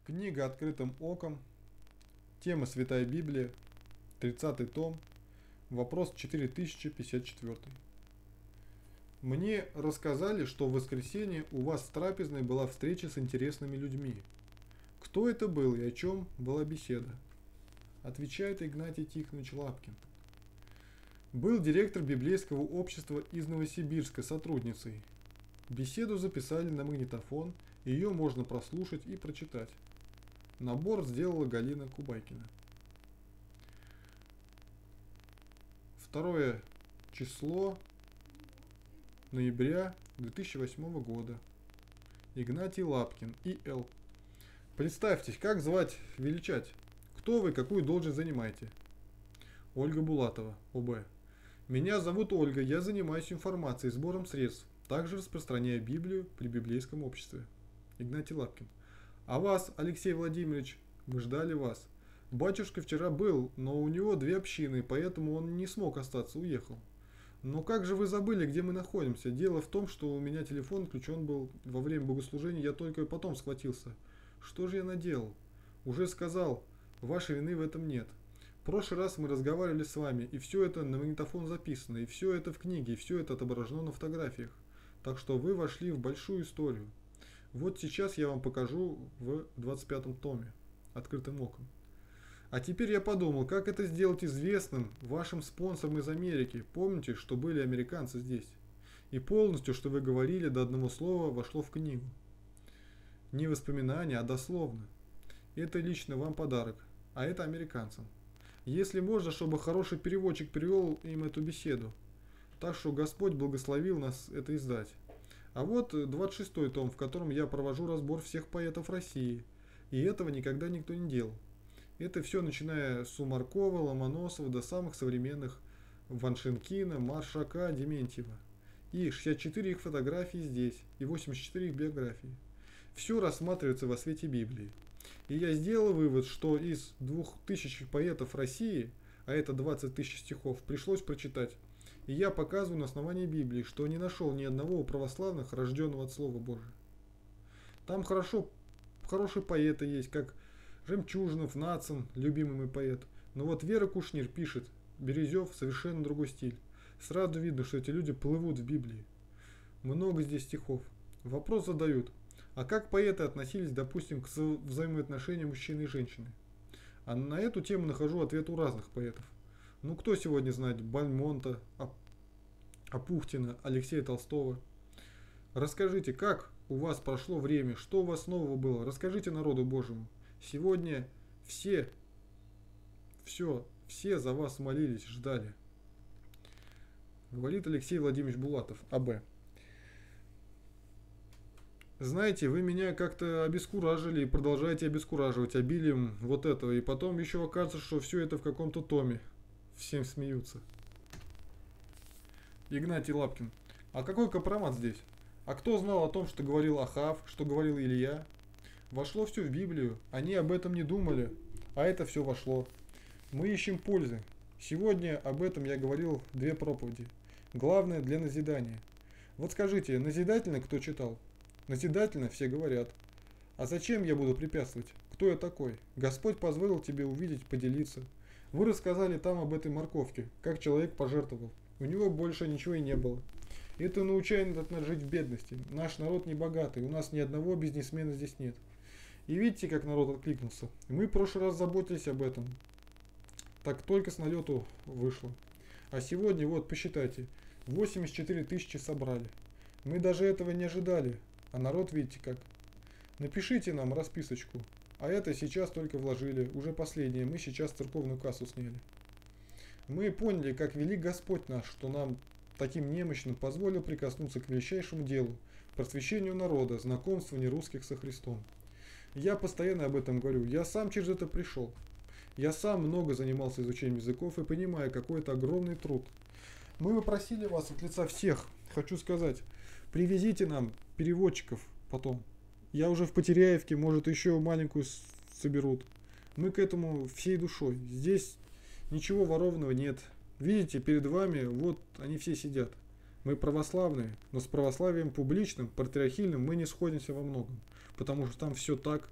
Книга «Открытым оком», тема «Святая Библия», 30-й том, вопрос 4054. Мне рассказали, что в воскресенье у вас в трапезной была встреча с интересными людьми. Кто это был и о чем была беседа? Отвечает Игнатий Тихонович Лапкин. Был директор библейского общества из Новосибирска сотрудницей. Беседу записали на магнитофон, и ее можно прослушать и прочитать. Набор сделала Галина Кубайкина. 2 число ноября 2008 года. Игнатий Лапкин, И.Л. Представьтесь, как звать, величать? Кто вы, какую должность занимаете? Ольга Булатова, О.Б. Меня зовут Ольга, я занимаюсь информацией, сбором средств, также распространяю Библию при библейском обществе. Игнатий Лапкин. А вас, Алексей Владимирович, мы ждали вас. Батюшка вчера был, но у него 2 общины, поэтому он не смог остаться, уехал. Но как же вы забыли, где мы находимся? Дело в том, что у меня телефон включен был во время богослужения, я только потом схватился. Что же я наделал? Уже сказал, вашей вины в этом нет. В прошлый раз мы разговаривали с вами, и все это на магнитофон записано, и все это в книге, и все это отображено на фотографиях. Так что вы вошли в большую историю. Вот сейчас я вам покажу в 25-м томе, открытым оком. А теперь я подумал, как это сделать известным вашим спонсорам из Америки. Помните, что были американцы здесь? И полностью, что вы говорили, до одного слова вошло в книгу. Не воспоминания, а дословно. Это лично вам подарок, а это американцам. Если можно, чтобы хороший переводчик перевел им эту беседу. Так что Господь благословил нас это издать. А вот 26-й том, в котором я провожу разбор всех поэтов России. И этого никогда никто не делал. Это все начиная с Сумаркова, Ломоносова до самых современных Ваншинкина, Маршака, Дементьева. И 64 их фотографий здесь, и 84 их биографии. Все рассматривается во свете Библии. И я сделал вывод, что из 2000 поэтов России, а это 20 тысяч стихов, пришлось прочитать. И я показываю на основании Библии, что не нашел ни одного у православных, рожденного от Слова Божия. Там хорошие поэты есть, как Жемчужинов, Нацин, любимый мой поэт. Но вот Вера Кушнир пишет, Березев, совершенно другой стиль. Сразу видно, что эти люди плывут в Библии. Много здесь стихов. Вопрос задают, а как поэты относились, допустим, к взаимоотношениям мужчины и женщины? А на эту тему нахожу ответ у разных поэтов. Ну кто сегодня знает Бальмонта, Апухтина, Алексея Толстого? Расскажите, как у вас прошло время, что у вас нового было? Расскажите народу Божьему. Сегодня все за вас молились, ждали. Говорит Алексей Владимирович Булатов, А.Б. Знаете, вы меня как-то обескуражили и продолжаете обескураживать обилием вот этого. И потом еще окажется, что все это в каком-то томе. Всем смеются. Игнатий Лапкин. А какой компромат здесь? А кто знал о том, что говорил Ахав, что говорил Илья? Вошло все в Библию. Они об этом не думали, а это все вошло. Мы ищем пользы. Сегодня об этом я говорил 2 проповеди. Главное для назидания. Вот скажите, назидательно кто читал? Назидательно все говорят. А зачем я буду препятствовать? Кто я такой? Господь позволил тебе увидеть, поделиться. Вы рассказали там об этой морковке, как человек пожертвовал. У него больше ничего и не было. Это научает нас жить в бедности. Наш народ не богатый, у нас ни одного бизнесмена здесь нет. И видите, как народ откликнулся. Мы в прошлый раз заботились об этом. Так только с налету вышло. А сегодня, вот, посчитайте, 84 тысячи собрали. Мы даже этого не ожидали. А народ, видите как. Напишите нам расписочку. А это сейчас только вложили. Уже последнее. Мы сейчас церковную кассу сняли. Мы поняли, как велик Господь наш, что нам, таким немощным, позволил прикоснуться к величайшему делу, просвещению народа, знакомствованию русских со Христом. Я постоянно об этом говорю. Я сам через это пришел. Я сам много занимался изучением языков и понимаю, какой это огромный труд. Мы попросили вас от лица всех, хочу сказать, привезите нам переводчиков потом. Я уже в Потеряевке, может еще маленькую соберут. Мы к этому всей душой. Здесь ничего ворованного нет. Видите, перед вами, вот они все сидят. Мы православные, но с православием публичным, патриархальным мы не сходимся во многом. Потому что там все так,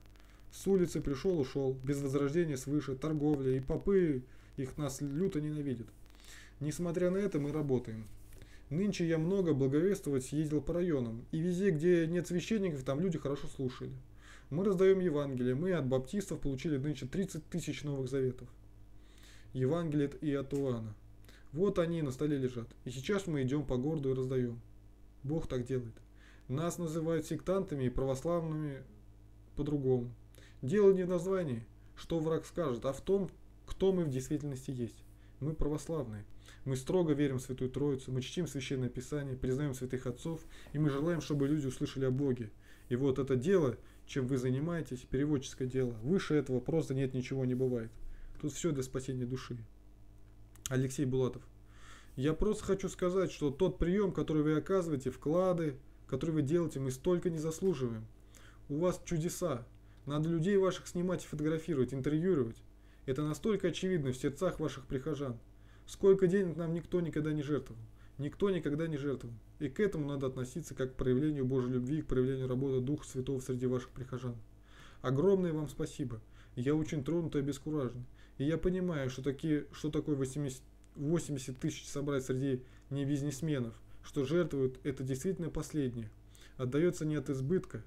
С улицы пришел, ушел, без возрождения свыше, торговля, и попы их нас люто ненавидят. Несмотря на это, мы работаем. Нынче я много благовествовать съездил по районам, и везде, где нет священников, там люди хорошо слушали. Мы раздаем Евангелие, мы от баптистов получили нынче 30 тысяч новых заветов. Евангелие и от Иоанна. Вот они на столе лежат, и сейчас мы идем по городу и раздаем. Бог так делает. Нас называют сектантами и православными по-другому. Дело не в названии, что враг скажет, а в том, кто мы в действительности есть. Мы православные. Мы строго верим в Святую Троицу, мы чтим Священное Писание, признаем святых отцов, и мы желаем, чтобы люди услышали о Боге. И вот это дело, чем вы занимаетесь, переводческое дело, выше этого просто нет, ничего не бывает. Тут все для спасения души. Алексей Булатов. Я просто хочу сказать, что тот прием, который вы оказываете, вклады, которые вы делаете, мы столько не заслуживаем. У вас чудеса. Надо людей ваших снимать и фотографировать, интервьюировать. Это настолько очевидно в сердцах ваших прихожан. Сколько денег нам никто никогда не жертвовал. Никто никогда не жертвовал. И к этому надо относиться как к проявлению Божьей любви, к проявлению работы Духа Святого среди ваших прихожан. Огромное вам спасибо. Я очень тронут и обескуражен. И я понимаю, что такое 80 тысяч собрать среди не бизнесменов, что жертвуют это действительно последнее. Отдается не от избытка,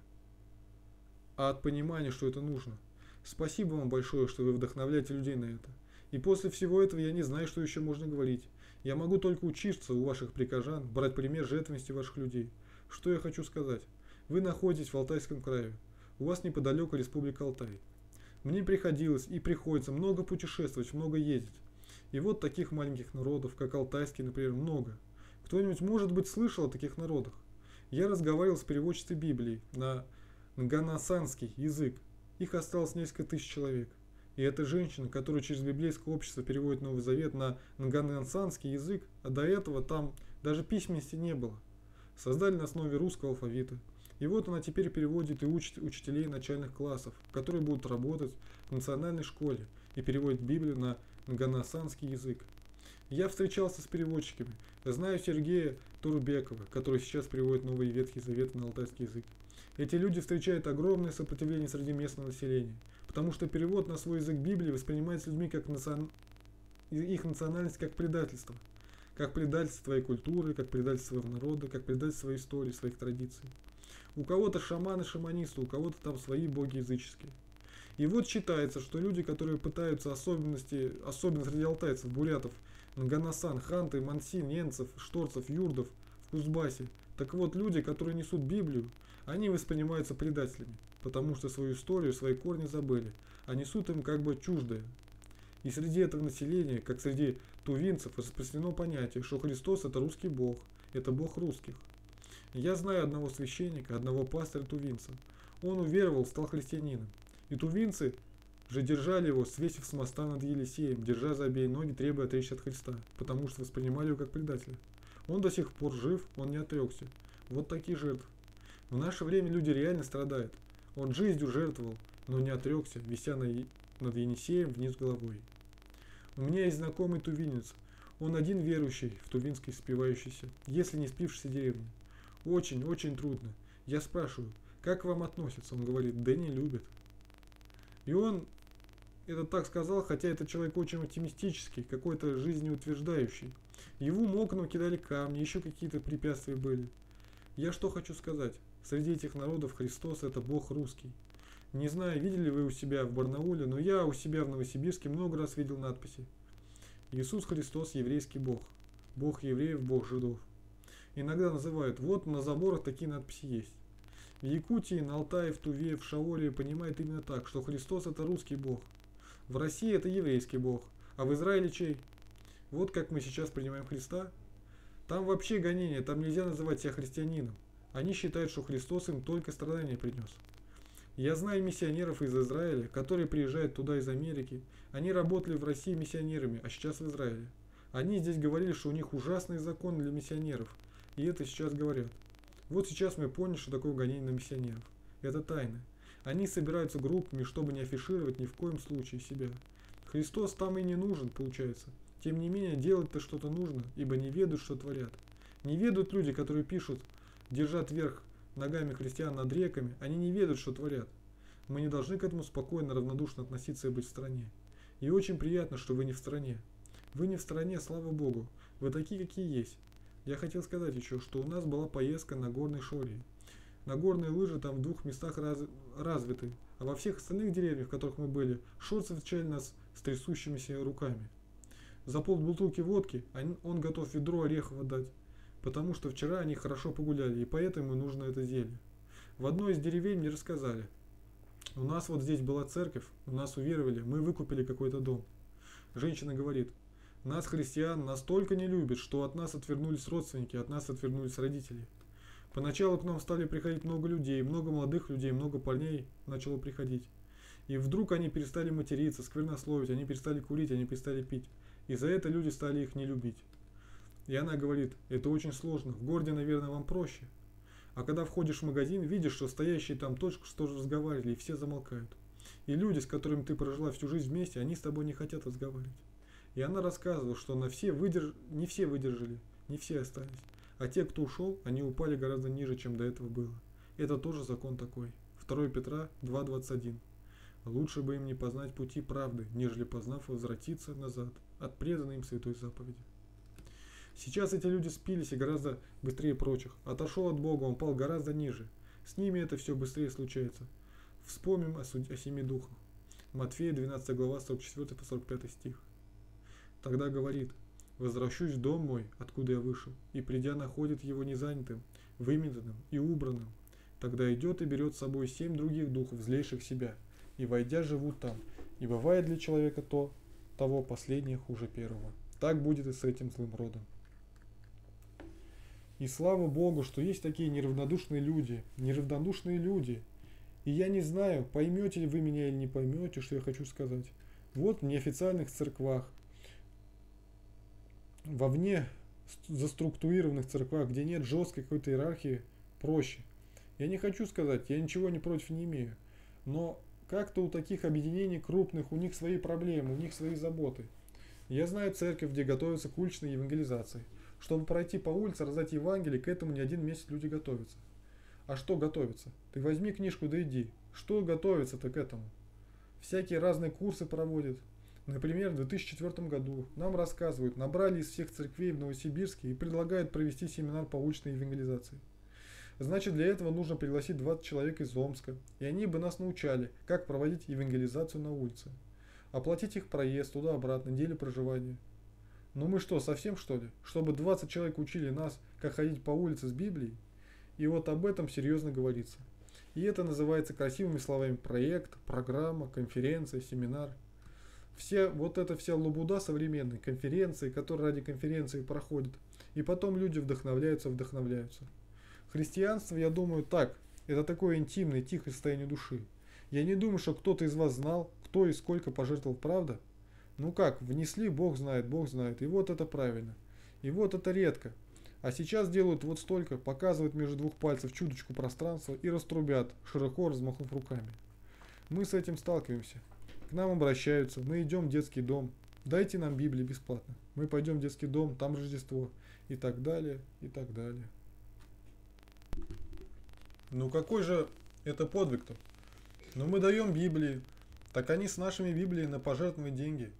а от понимания, что это нужно. Спасибо вам большое, что вы вдохновляете людей на это. И после всего этого я не знаю, что еще можно говорить. Я могу только учиться у ваших прихожан, брать пример жертвенности ваших людей. Что я хочу сказать? Вы находитесь в Алтайском крае. У вас неподалеку Республика Алтай. Мне приходилось и приходится много путешествовать, много ездить. И вот таких маленьких народов, как алтайский, например, много. Кто-нибудь, может быть, слышал о таких народах? Я разговаривал с переводчицей Библии на нганасанский язык. Их осталось несколько тысяч человек. И эта женщина, которая через библейское общество переводит Новый Завет на нганасанский язык, а до этого там даже письменности не было. Создали на основе русского алфавита. И вот она теперь переводит и учит учителей начальных классов, которые будут работать в национальной школе, и переводит Библию на нганасанский язык. Я встречался с переводчиками. Знаю Сергея Турбекова, который сейчас переводит Новый и Ветхий Завет на алтайский язык. Эти люди встречают огромное сопротивление среди местного населения, потому что перевод на свой язык Библии воспринимается людьми как их национальность как предательство. Как предательство своей культуры, как предательство своего народа, как предательство своей истории, своих традиций. У кого-то шаманы-шаманисты, у кого-то там свои боги языческие. И вот считается, что люди, которые пытаются особенно среди алтайцев, бурятов, нганасан, ханты, мансин, ненцев, шторцев, юрдов в Кузбассе, так вот люди, которые несут Библию, они воспринимаются предателями, потому что свою историю, свои корни забыли, а несут им как бы чуждое. И среди этого населения, как среди тувинцев, распространено понятие, что Христос это русский Бог, это Бог русских. Я знаю одного священника, одного пастора тувинца. Он уверовал, стал христианином. И тувинцы же держали его, свесив с моста над Елисеем, держа за обеи ноги, требуя отречься от Христа, потому что воспринимали его как предателя. Он до сих пор жив, он не отрекся. Вот такие жертвы. В наше время люди реально страдают. Он жизнью жертвовал, но не отрекся, вися над Енисеем вниз головой. У меня есть знакомый тувинец. Он один верующий в тувинской спивающейся, если не спившейся деревне. Очень, очень трудно. Я спрашиваю, как к вам относятся? Он говорит, да не любят. И он это так сказал, хотя этот человек очень оптимистический, какой-то жизнеутверждающий. Его в окна кидали камни, еще какие-то препятствия были. Я что хочу сказать? Среди этих народов Христос это Бог русский. Не знаю, видели вы у себя в Барнауле, но я у себя в Новосибирске много раз видел надписи. Иисус Христос еврейский Бог. Бог евреев, Бог жидов. Иногда называют, вот на заборах такие надписи есть. В Якутии, на Алтае, в Туве, в Шаоле понимают именно так, что Христос это русский Бог. В России это еврейский Бог, а в Израиле чей? Вот как мы сейчас принимаем Христа. Там вообще гонение, там нельзя называть себя христианином. Они считают, что Христос им только страдания принес. Я знаю миссионеров из Израиля, которые приезжают туда из Америки. Они работали в России миссионерами, а сейчас в Израиле. Они здесь говорили, что у них ужасные законы для миссионеров. И это сейчас говорят. Вот сейчас мы поняли, что такое гонение на миссионеров. Это тайна. Они собираются группами, чтобы не афишировать ни в коем случае себя. Христос там и не нужен, получается. Тем не менее, делать-то что-то нужно, ибо не ведают, что творят. Не ведают люди, которые пишут, держат вверх ногами христиан над реками, они не ведают, что творят. Мы не должны к этому спокойно, равнодушно относиться и быть в стороне. И очень приятно, что вы не в стороне. Вы не в стороне, слава Богу. Вы такие, какие есть. Я хотел сказать еще, что у нас была поездка на горной шории. На горные лыжи там в 2 местах развиты, а во всех остальных деревнях, в которых мы были, шорцы встречали нас с трясущимися руками. За полбутылки водки он готов ведро орехов отдать, потому что вчера они хорошо погуляли, и поэтому нужно это зелье. В одной из деревень мне рассказали: у нас вот здесь была церковь, у нас уверовали, мы выкупили какой-то дом. Женщина говорит: нас, христиан, настолько не любят, что от нас отвернулись родственники, от нас отвернулись родители. Поначалу к нам стали приходить много людей, много молодых людей, много парней начало приходить. И вдруг они перестали материться, сквернословить, они перестали курить, они перестали пить. И за это люди стали их не любить. И она говорит: это очень сложно, в городе, наверное, вам проще. А когда входишь в магазин, видишь, что стоящие там только что разговаривали, и все замолкают. И люди, с которыми ты прожила всю жизнь вместе, они с тобой не хотят разговаривать. И она рассказывала, что не все выдержали, не все остались. А те, кто ушел, они упали гораздо ниже, чем до этого было. Это тоже закон такой. 2 Петра 2:21. Лучше бы им не познать пути правды, нежели познав возвратиться назад от преданной им святой заповеди. Сейчас эти люди спились и гораздо быстрее прочих. Отошел от Бога, он пал гораздо ниже. С ними это все быстрее случается. Вспомним о 7 духах. Матфея 12 глава 44 по 45 стих. Тогда говорит: возвращусь в дом мой, откуда я вышел, и придя находит его незанятым, выметанным и убранным. Тогда идет и берет с собой 7 других духов, злейших себя, и войдя живут там. И бывает для человека того последнее хуже первого. Так будет и с этим злым родом. И слава Богу, что есть такие неравнодушные люди. И я не знаю, поймете ли вы меня или не поймете, что я хочу сказать. Вот в неофициальных церквах, вовне заструктурированных церквах, где нет жесткой какой-то иерархии, проще. Я не хочу сказать, я ничего не против не имею, но как-то у таких объединений крупных, у них свои проблемы, у них свои заботы. Я знаю церковь, где готовятся к уличной евангелизации. Чтобы пройти по улице, раздать Евангелие, к этому не 1 месяц люди готовятся. А что готовится? Ты возьми книжку да иди. Что готовится-то к этому? Всякие разные курсы проводят. Например, в 2004 году нам рассказывают, набрали из всех церквей в Новосибирске и предлагают провести семинар по уличной евангелизации. Значит, для этого нужно пригласить 20 человек из Омска, и они бы нас научали, как проводить евангелизацию на улице. Оплатить их проезд туда-обратно, неделю проживания. Ну мы что, совсем что ли? Чтобы 20 человек учили нас, как ходить по улице с Библией? И вот об этом серьезно говорится. И это называется красивыми словами проект, программа, конференция, семинар. Вся лабуда современной, конференции, которые ради конференции проходят. И потом люди вдохновляются. Христианство, я думаю, так. Это такое интимное, тихое состояние души. Я не думаю, что кто-то из вас знал, кто и сколько пожертвовал, правда? Ну как, внесли, Бог знает, и вот это правильно. И вот это редко. А сейчас делают вот столько, показывают между 2 пальцев чуточку пространства и раструбят, широко размахнув руками. Мы с этим сталкиваемся. К нам обращаются, мы идем в детский дом. Дайте нам Библию бесплатно. Мы пойдем в детский дом, там Рождество. И так далее, и так далее. Ну какой же это подвиг-то? Ну мы даем Библии, так они с нашими Библиями на пожертвованные деньги.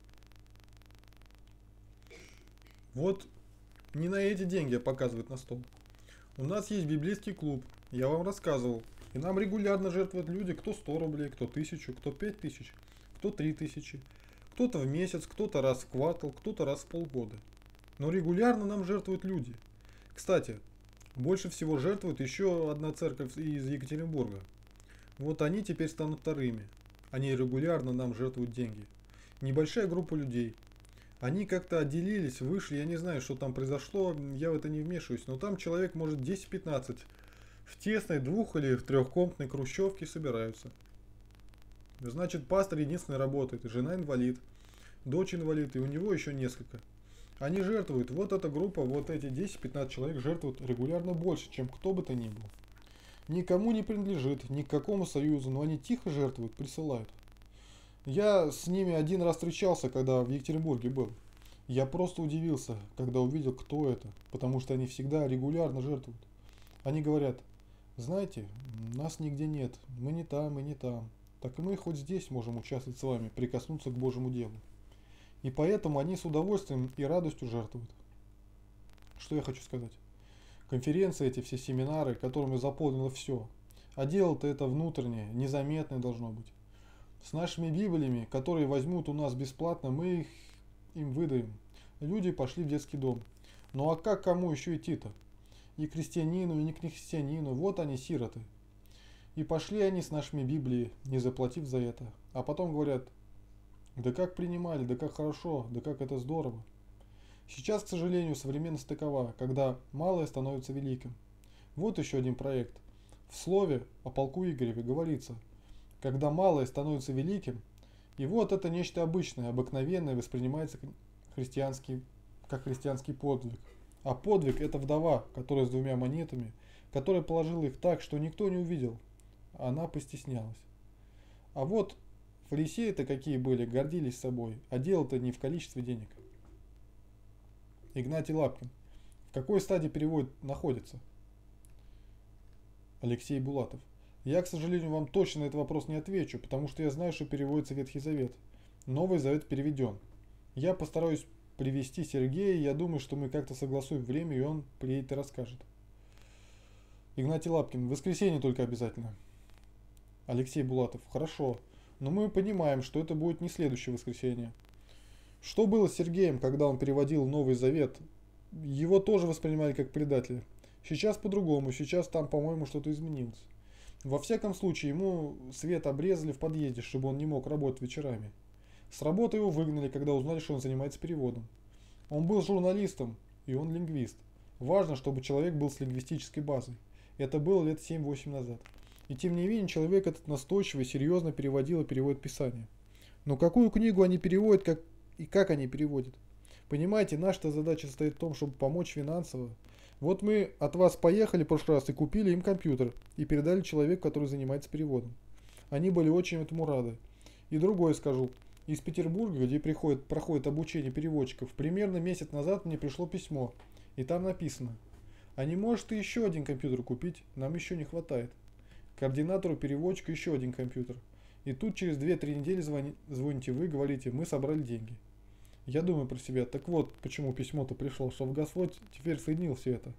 Вот не на эти деньги показывают на стол. У нас есть библейский клуб, я вам рассказывал. И нам регулярно жертвуют люди, кто 100 рублей, кто 1000, кто 5000, кто 3000. Кто-то в месяц, кто-то раз в квартал, кто-то раз в полгода. Но регулярно нам жертвуют люди. Кстати, больше всего жертвует еще одна церковь из Екатеринбурга. Вот они теперь станут вторыми. Они регулярно нам жертвуют деньги. Небольшая группа людей. Они как-то отделились, вышли, я не знаю, что там произошло, я в это не вмешиваюсь, но там человек, может, 10-15 в тесной 2- или 3-комнатной хрущевке собираются. Значит, пастор единственный работает, жена инвалид, дочь инвалид, и у него еще несколько. Они жертвуют, вот эта группа, вот эти 10-15 человек жертвуют регулярно больше, чем кто бы то ни был. Никому не принадлежит, ни к какому союзу, но они тихо жертвуют, присылают. Я с ними 1 раз встречался, когда в Екатеринбурге был. Я просто удивился, когда увидел, кто это, потому что они всегда регулярно жертвуют. Они говорят: знаете, нас нигде нет, мы не там и не там. так и мы хоть здесь можем участвовать с вами, прикоснуться к Божьему делу. И поэтому они с удовольствием и радостью жертвуют. Что я хочу сказать? Конференции эти, все семинары, которыми заполнено все. А дело-то это внутреннее, незаметное должно быть. С нашими Библиями, которые возьмут у нас бесплатно, мы их им выдаем. Люди пошли в детский дом. Ну а как кому еще идти-то? И крестьянину, и не к христианину, вот они сироты. И пошли они с нашими Библией, не заплатив за это. А потом говорят, да как принимали, да как хорошо, да как это здорово. Сейчас, к сожалению, современность такова, когда малое становится великим. Вот еще один проект. В слове о полку Игореве говорится, когда малое становится великим, и вот это нечто обычное, обыкновенное воспринимается как христианский подвиг. А подвиг это вдова, которая с 2 монетами, которая положила их так, что никто не увидел. Она постеснялась. А вот фарисеи-то какие были, гордились собой, а дело-то не в количестве денег. Игнатий Лапкин. В какой стадии перевод находится? Алексей Булатов. Я, к сожалению, вам точно на этот вопрос не отвечу, потому что я знаю, что переводится Ветхий Завет. Новый Завет переведен. Я постараюсь привести Сергея, я думаю, что мы как-то согласуем время, и он приедет и расскажет. Игнатий Лапкин. В воскресенье только обязательно. Алексей Булатов. Хорошо. Но мы понимаем, что это будет не следующее воскресенье. Что было с Сергеем, когда он переводил Новый Завет? Его тоже воспринимали как предателя. Сейчас по-другому, сейчас там, по-моему, что-то изменилось. Во всяком случае, ему свет обрезали в подъезде, чтобы он не мог работать вечерами. С работы его выгнали, когда узнали, что он занимается переводом. Он был журналистом, и он лингвист. Важно, чтобы человек был с лингвистической базой. Это было лет 7-8 назад. И тем не менее, человек этот настойчиво и серьезно переводил и переводит Писание. Но какую книгу они переводят, как они переводят? Понимаете, наша задача состоит в том, чтобы помочь финансово. Вот мы от вас поехали в прошлый раз и купили им компьютер и передали человеку, который занимается переводом. Они были очень этому рады. И другое скажу. Из Петербурга, где проходит обучение переводчиков, примерно месяц назад мне пришло письмо. И там написано: а не можешь ты еще один компьютер купить? Нам еще не хватает. Координатору переводчика еще один компьютер. И тут через 2-3 недели звоните вы, говорите, мы собрали деньги. Я думаю про себя, так вот, почему письмо-то пришло, что Господь теперь соединил все это.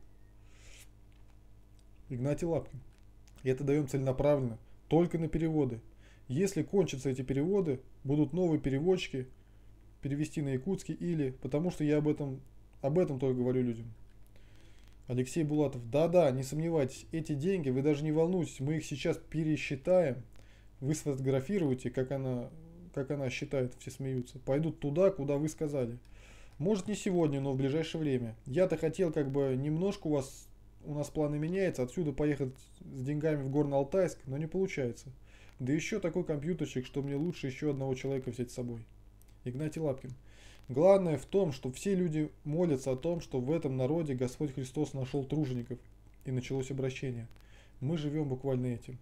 Игнатий Лапкин. И это даем целенаправленно, только на переводы. Если кончатся эти переводы, будут новые переводчики перевести на якутский или, потому что я об этом только говорю людям. Алексей Булатов. Да-да, не сомневайтесь, эти деньги, вы даже не волнуйтесь, мы их сейчас пересчитаем, вы сфотографируете, как она считает, все смеются, пойдут туда, куда вы сказали. Может не сегодня, но в ближайшее время. Я-то хотел немножко у нас планы меняются, отсюда поехать с деньгами в Горно-Алтайск, но не получается. Да еще такой компьютерчик, что мне лучше еще одного человека взять с собой. Игнатий Лапкин. Главное в том, что все люди молятся о том, что в этом народе Господь Христос нашел тружеников, и началось обращение. Мы живем буквально этим.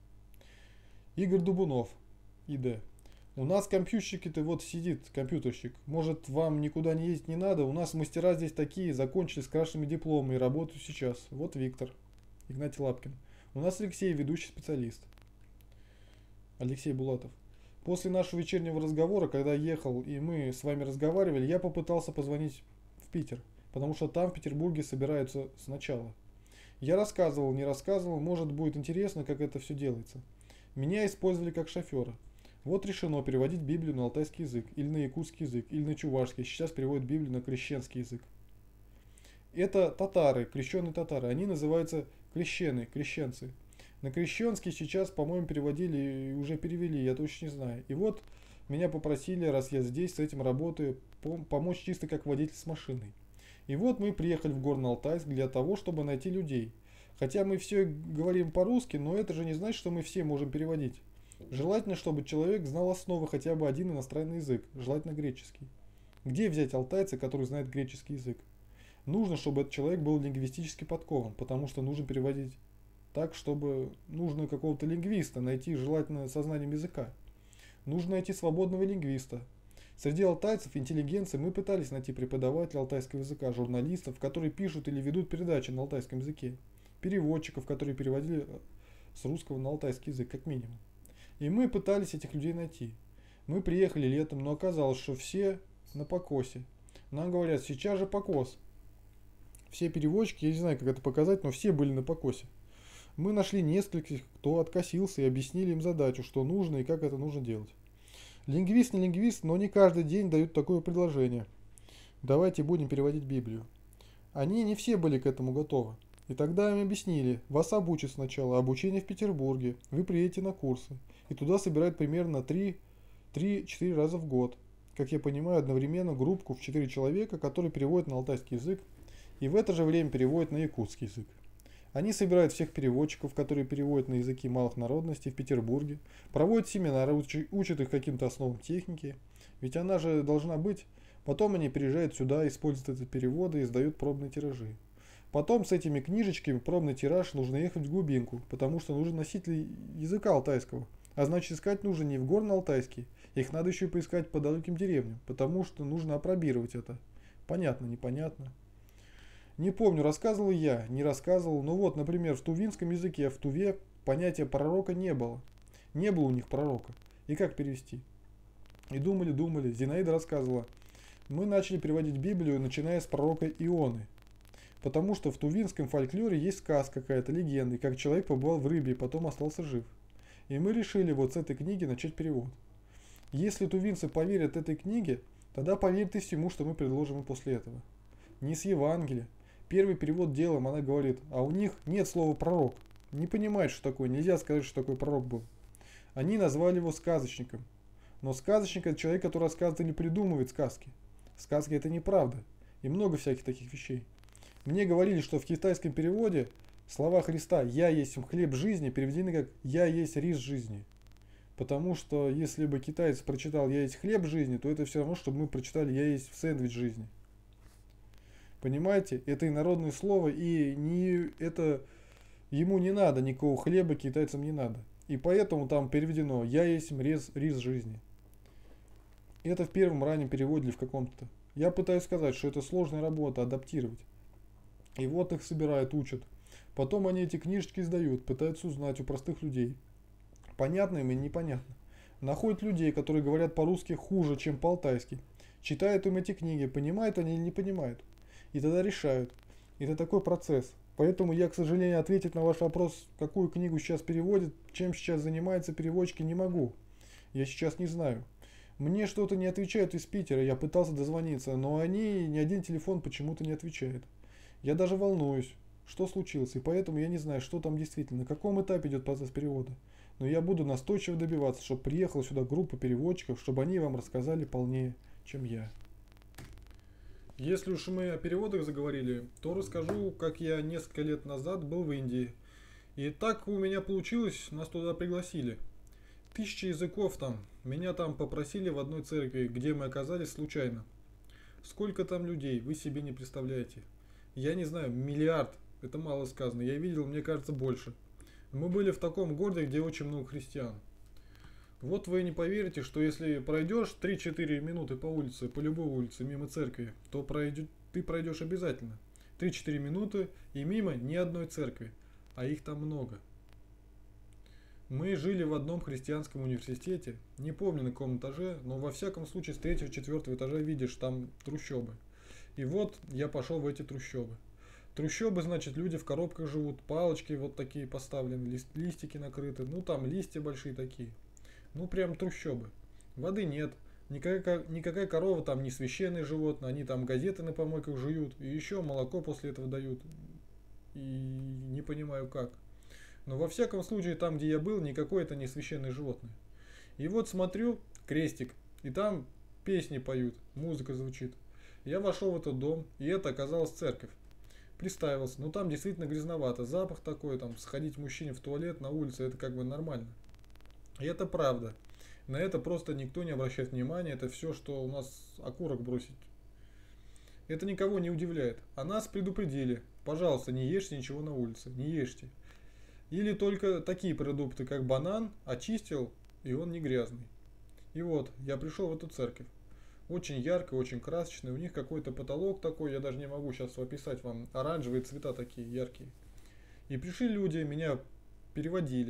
Игорь Дубунов, ИД. У нас компьютерщики-то вот сидит, компьютерщик. Может, вам никуда не ездить не надо? У нас мастера здесь такие, закончили с красными дипломами и работают сейчас. Вот Виктор. Игнатий Лапкин. У нас Алексей, ведущий специалист. Алексей Булатов. После нашего вечернего разговора, когда ехал и мы с вами разговаривали, я попытался позвонить в Питер, потому что там в Петербурге собираются сначала. Я рассказывал, не рассказывал, может будет интересно, как это все делается. Меня использовали как шофера. Вот решено переводить Библию на алтайский язык, или на якутский язык, или на чувашский. Сейчас переводят Библию на крещенский язык. Это татары, крещенные татары. Они называются крещенцы. На крещенский сейчас, по-моему, переводили и уже перевели, я точно не знаю. И вот меня попросили, раз я здесь с этим работаю, помочь чисто как водитель с машиной. И вот мы приехали в Горно-Алтайск для того, чтобы найти людей. Хотя мы все говорим по-русски, но это же не значит, что мы все можем переводить. Желательно, чтобы человек знал основы хотя бы один иностранный язык, желательно греческий. Где взять алтайца, который знает греческий язык? Нужно, чтобы этот человек был лингвистически подкован, потому что нужно переводить так, чтобы нужно какого-то лингвиста найти, желательно со знанием языка. Нужно найти свободного лингвиста. Среди алтайцев, интеллигенции, мы пытались найти преподавателей алтайского языка, журналистов, которые пишут или ведут передачи на алтайском языке, переводчиков, которые переводили с русского на алтайский язык, как минимум. И мы пытались этих людей найти. Мы приехали летом, но оказалось, что все на покосе. Нам говорят, сейчас же покос. Все переводчики, я не знаю, как это показать, но все были на покосе. Мы нашли нескольких, кто откосился, и объяснили им задачу, что нужно и как это нужно делать. Лингвист не лингвист, но не каждый день дают такое предложение. Давайте будем переводить Библию. Они не все были к этому готовы. И тогда им объяснили, вас обучат сначала, обучение в Петербурге, вы приедете на курсы. И туда собирают примерно 3-4 раза в год. Как я понимаю, одновременно группку в 4 человека, которые переводят на алтайский язык, и в это же время переводят на якутский язык. Они собирают всех переводчиков, которые переводят на языки малых народностей в Петербурге, проводят семинары, учат их каким-то основам техники, ведь она же должна быть. Потом они приезжают сюда, используют эти переводы и сдают пробные тиражи. Потом с этими книжечками пробный тираж нужно ехать в глубинку, потому что нужен носитель языка алтайского. А значит, искать нужно не в горно-алтайский, их надо еще и поискать по далеким деревням, потому что нужно опробировать это. Понятно, непонятно. Не помню, рассказывал я, не рассказывал, но вот, например, в тувинском языке, в Туве понятия пророка не было. Не было у них пророка. И как перевести? И думали, Зинаида рассказывала. Мы начали переводить Библию, начиная с пророка Ионы. Потому что в тувинском фольклоре есть сказка какая-то, легенда, как человек побывал в рыбе и потом остался жив. И мы решили вот с этой книги начать перевод. Если тувинцы поверят этой книге, тогда поверят и всему, что мы предложим им после этого. Не с Евангелия. Первый перевод делаем, она говорит, а у них нет слова пророк. Не понимают, что такое, нельзя сказать, что такой пророк был. Они назвали его сказочником. Но сказочник это человек, который рассказывает или придумывает сказки. Сказки это неправда. И много всяких таких вещей. Мне говорили, что в китайском переводе слова Христа «Я есть хлеб жизни» переведены как «Я есть рис жизни». Потому что если бы китаец прочитал «Я есть хлеб жизни», то это все равно, чтобы мы прочитали «Я есть сэндвич жизни». Понимаете? Это инородное слово, и ему не надо никакого хлеба, китайцам не надо. И поэтому там переведено «Я есть рис жизни». Это в первом раннем переводе или в каком-то. Я пытаюсь сказать, что это сложная работа, адаптировать. И вот их собирают, учат. Потом они эти книжечки издают, пытаются узнать у простых людей. Понятно им и непонятно. Находят людей, которые говорят по-русски хуже, чем по-алтайски. Читают им эти книги, понимают они или не понимают. И тогда решают. Это такой процесс. Поэтому я, к сожалению, ответить на ваш вопрос, какую книгу сейчас переводят, чем сейчас занимаются переводчики, не могу. Я сейчас не знаю. Мне что-то не отвечают из Питера, я пытался дозвониться, но они, ни один телефон почему-то не отвечает. Я даже волнуюсь, что случилось, и поэтому я не знаю, что там действительно, на каком этапе идет процесс перевода. Но я буду настойчиво добиваться, чтобы приехала сюда группа переводчиков, чтобы они вам рассказали полнее, чем я. Если уж мы о переводах заговорили, то расскажу, как я несколько лет назад был в Индии. И так у меня получилось, нас туда пригласили. 1000 языков там. Меня там попросили в одной церкви, где мы оказались случайно. Сколько там людей, вы себе не представляете. Я не знаю, миллиард. Это мало сказано. Я видел, мне кажется, больше. Мы были в таком городе, где очень много христиан. Вот вы не поверите, что если пройдешь 3-4 минуты по улице, по любой улице, мимо церкви, то ты пройдешь обязательно. 3-4 минуты и мимо ни одной церкви. А их там много. Мы жили в одном христианском университете. Не помню на каком этаже, но во всяком случае с 3-4 этажа видишь там трущобы. И вот я пошел в эти трущобы. Трущобы, значит, люди в коробках живут, палочки вот такие поставлены, листики накрыты, ну там листья большие такие. Ну прям трущобы. Воды нет, никакая корова там не священное животное, они там газеты на помойках жуют, и еще молоко после этого дают. И не понимаю как. Но во всяком случае там, где я был, никакое это не священное животное. И вот смотрю, крестик, и там песни поют, музыка звучит. Я вошел в этот дом, и это оказалась церковь. Приставился, ну там действительно грязновато, запах такой, там сходить мужчине в туалет на улице, это как бы нормально. И это правда. На это просто никто не обращает внимания, это все, что у нас окурок бросить. Это никого не удивляет. А нас предупредили, пожалуйста, не ешьте ничего на улице, не ешьте. Или только такие продукты, как банан, очистил, и он не грязный. И вот, я пришел в эту церковь. Очень ярко, очень красочный. У них какой-то потолок такой, я даже не могу сейчас описать вам. Оранжевые цвета такие яркие. И пришли люди, меня переводили.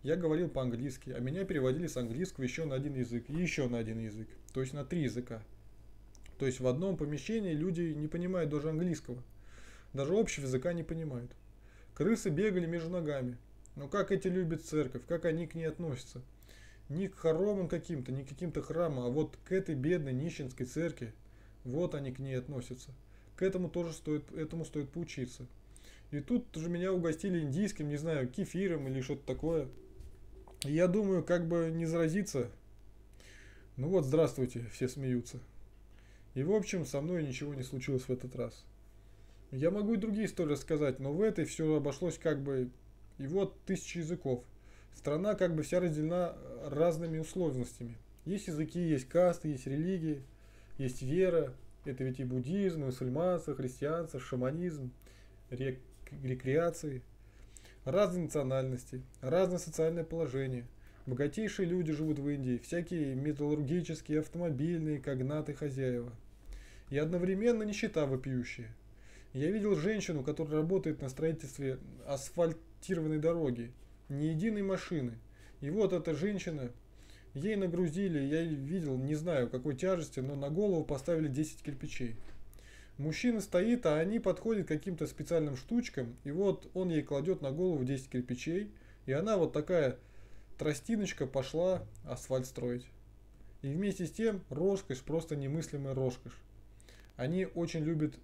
Я говорил по-английски, а меня переводили с английского еще на один язык и еще на один язык. То есть на 3 языка. То есть в одном помещении люди не понимают даже английского. Даже общего языка не понимают. Крысы бегали между ногами. Но как эти любят церковь, как они к ней относятся. Не к хоромам каким-то, не к каким-то храмам, а вот к этой бедной нищенской церкви. Вот они к ней относятся. К этому тоже стоит поучиться. И тут же меня угостили индийским, не знаю, кефиром или что-то такое. И я думаю, как бы не заразиться. Ну вот, здравствуйте, все смеются. И в общем, со мной ничего не случилось в этот раз. Я могу и другие истории рассказать, но в этой все обошлось как бы... И вот 1000 языков. Страна как бы вся разделена разными условностями. Есть языки, есть касты, есть религии, есть вера. Это ведь и буддизм, и мусульманство, христианство, шаманизм, рекреации. Разные национальности, разное социальное положение. Богатейшие люди живут в Индии, всякие металлургические, автомобильные, когнаты хозяева. И одновременно нищета вопиющая. Я видел женщину, которая работает на строительстве асфальтированной дороги. Ни единой машины. И вот эта женщина, ей нагрузили, я видел, не знаю какой тяжести, но на голову поставили 10 кирпичей. Мужчина стоит, а они подходят к каким-то специальным штучкам, и вот он ей кладет на голову 10 кирпичей, и она вот такая тростиночка пошла асфальт строить. И вместе с тем роскошь, просто немыслимая роскошь. Они очень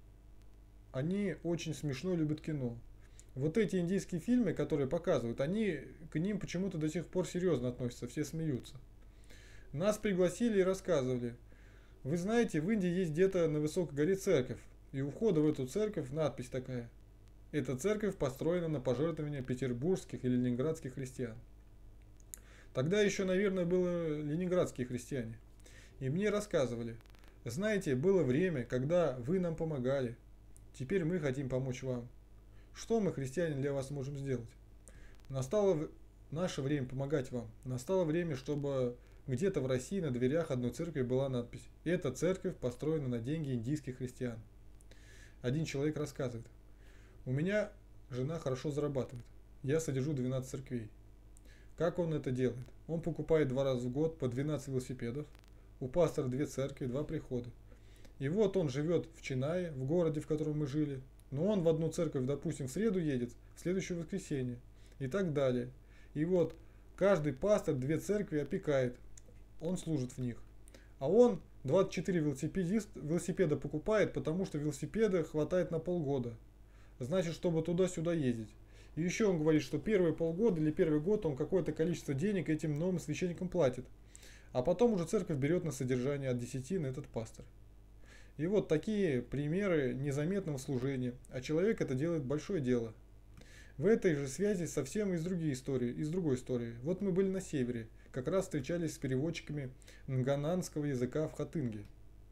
смешно любят кино. Вот эти индийские фильмы, которые показывают, они к ним почему-то до сих пор серьезно относятся, все смеются. Нас пригласили и рассказывали. Вы знаете, в Индии есть где-то на высокой горе церковь, и у входа в эту церковь надпись такая. Эта церковь построена на пожертвования петербургских и ленинградских христиан. Тогда еще, наверное, были ленинградские христиане. И мне рассказывали. Знаете, было время, когда вы нам помогали. Теперь мы хотим помочь вам. Что мы, христиане, для вас можем сделать? Настало наше время помогать вам. Настало время, чтобы где-то в России на дверях одной церкви была надпись: «Эта церковь построена на деньги индийских христиан». Один человек рассказывает. У меня жена хорошо зарабатывает. Я содержу 12 церквей. Как он это делает? Он покупает 2 раза в год по 12 велосипедов. У пастора 2 церкви, 2 прихода. И вот он живет в Чинае, в городе, в котором мы жили. Но он в одну церковь, допустим, в среду едет, в следующее воскресенье. И так далее. И вот каждый пастор 2 церкви опекает. Он служит в них. А он 24 велосипеда покупает, потому что велосипеда хватает на полгода. Значит, чтобы туда-сюда ездить. И еще он говорит, что первые полгода или первый год он какое-то количество денег этим новым священникам платит. А потом уже церковь берет на содержание от десятины этот пастор. И вот такие примеры незаметного служения. А человек это делает большое дело. В этой же связи совсем из другой истории. Вот мы были на севере. Как раз встречались с переводчиками нгананского языка в Хатынге.